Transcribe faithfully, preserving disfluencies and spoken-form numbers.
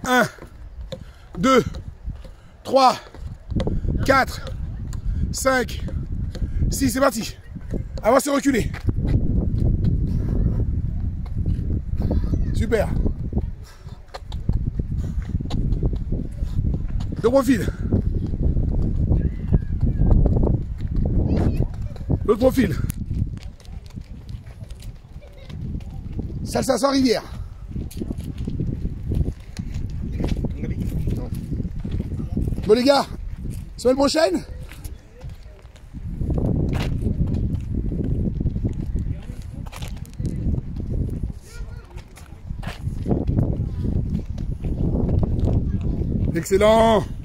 un, deux, trois, quatre, cinq, six, c'est parti. Avancez, reculez. Super. De profil. L'autre profil. Salsa sans rivière. Bon les gars, semaine prochaine. Excellent.